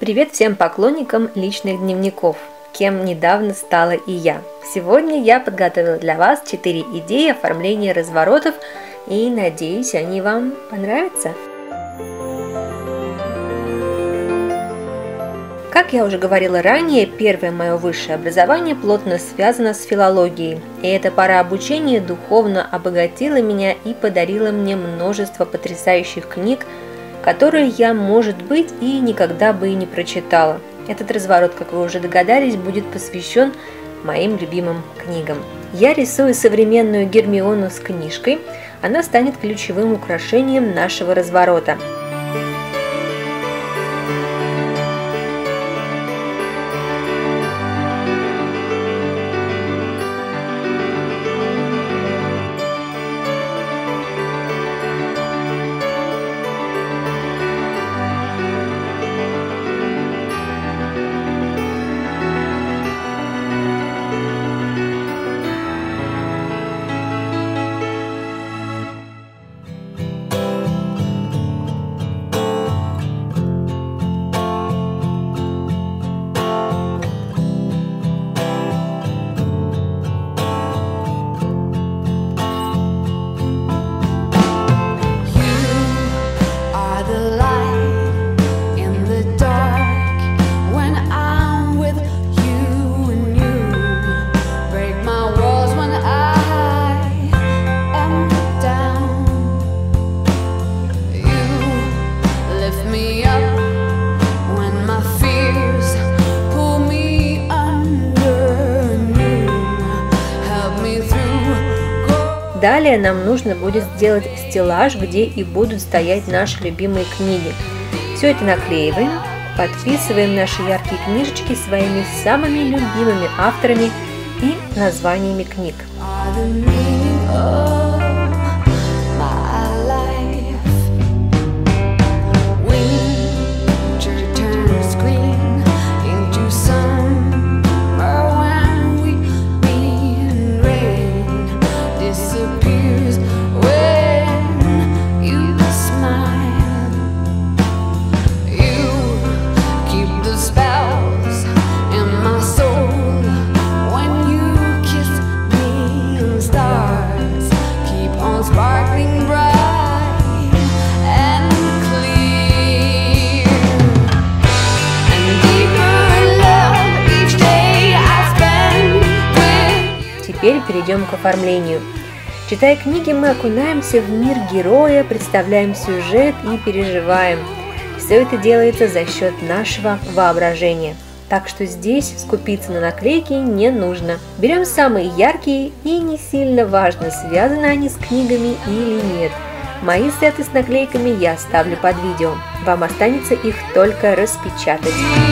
Привет всем поклонникам личных дневников, кем недавно стала и я. Сегодня я подготовила для вас 4 идеи оформления разворотов и надеюсь, они вам понравятся. Как я уже говорила ранее, первое мое высшее образование плотно связано с филологией, и эта пора обучения духовно обогатила меня и подарила мне множество потрясающих книг, которые я, может быть, и никогда бы и не прочитала. Этот разворот, как вы уже догадались, будет посвящен моим любимым книгам. Я рисую современную Гермиону с книжкой, она станет ключевым украшением нашего разворота. Далее нам нужно будет сделать стеллаж, где и будут стоять наши любимые книги. Все это наклеиваем, подписываем наши яркие книжечки своими самыми любимыми авторами и названиями книг. Теперь перейдем к оформлению. Читая книги, мы окунаемся в мир героя, представляем сюжет и переживаем. Все это делается за счет нашего воображения. Так что здесь скупиться на наклейки не нужно. Берем самые яркие и не сильно важно, связаны они с книгами или нет. Мои сеты с наклейками я оставлю под видео. Вам останется их только распечатать.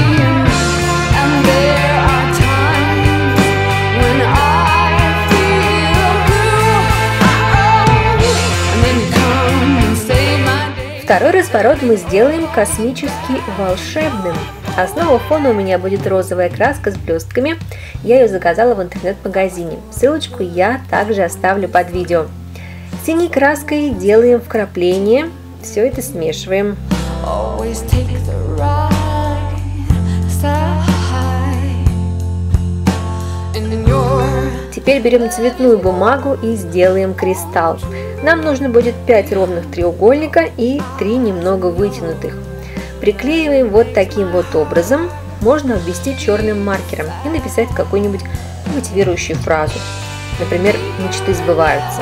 Второй разворот мы сделаем космически волшебным. Основа фона у меня будет розовая краска с блестками. Я ее заказала в интернет-магазине. Ссылочку я также оставлю под видео. Синей краской делаем вкрапление. Все это смешиваем. Теперь берем цветную бумагу и сделаем кристалл. Нам нужно будет 5 ровных треугольника и 3 немного вытянутых. Приклеиваем вот таким вот образом. Можно обвести черным маркером и написать какую-нибудь мотивирующую фразу. Например, «Мечты сбываются».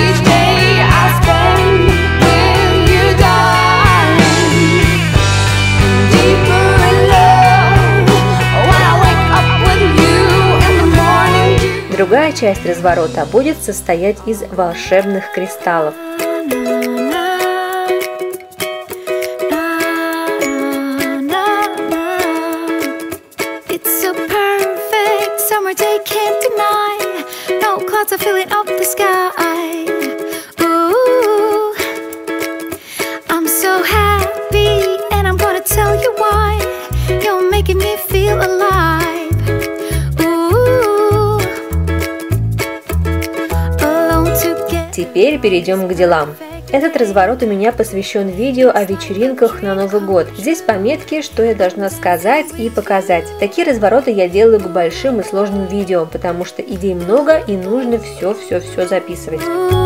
Другая часть разворота будет состоять из волшебных кристаллов. Теперь перейдем к делам. Этот разворот у меня посвящен видео о вечеринках на Новый год. Здесь пометки, что я должна сказать и показать. Такие развороты я делаю к большим и сложным видео, потому что идей много и нужно все записывать.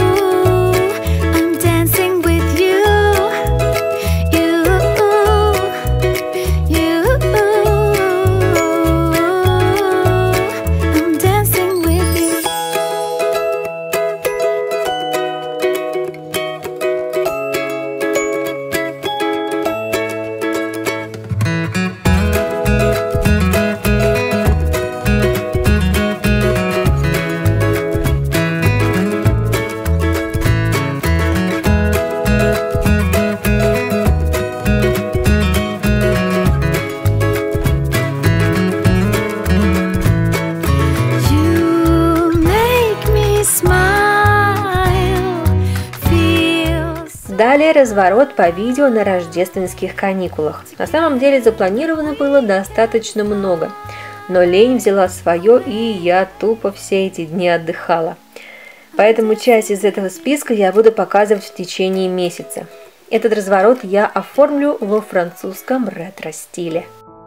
Далее разворот по видео на рождественских каникулах. На самом деле запланировано было достаточно много, но лень взяла свое, и я тупо все эти дни отдыхала. Поэтому часть из этого списка я буду показывать в течение месяца. Этот разворот я оформлю во французском ретро-стиле.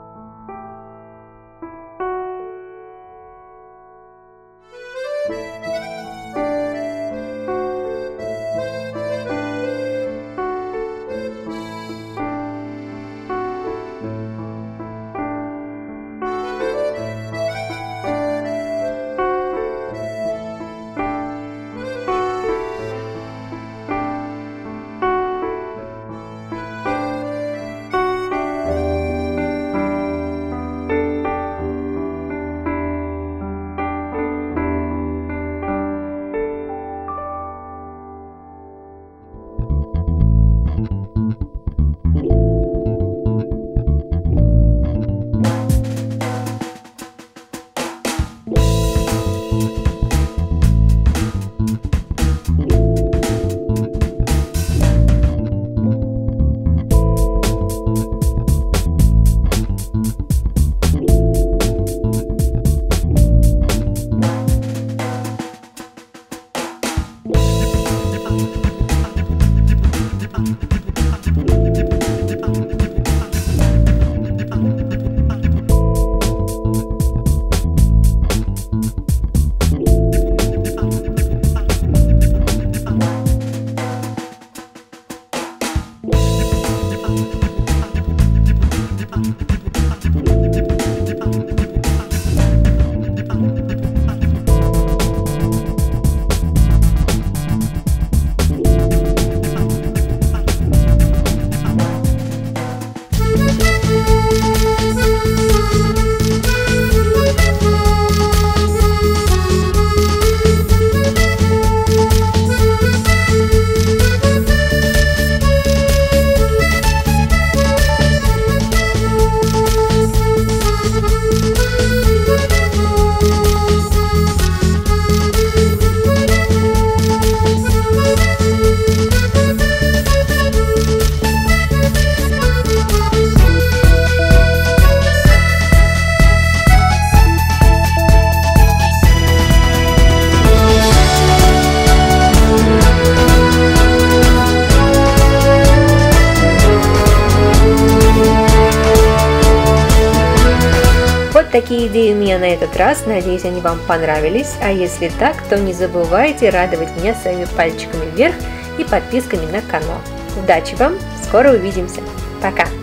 Такие идеи у меня на этот раз, надеюсь, они вам понравились, а если так, то не забывайте радовать меня своими пальчиками вверх и подписками на канал. Удачи вам, скоро увидимся, пока!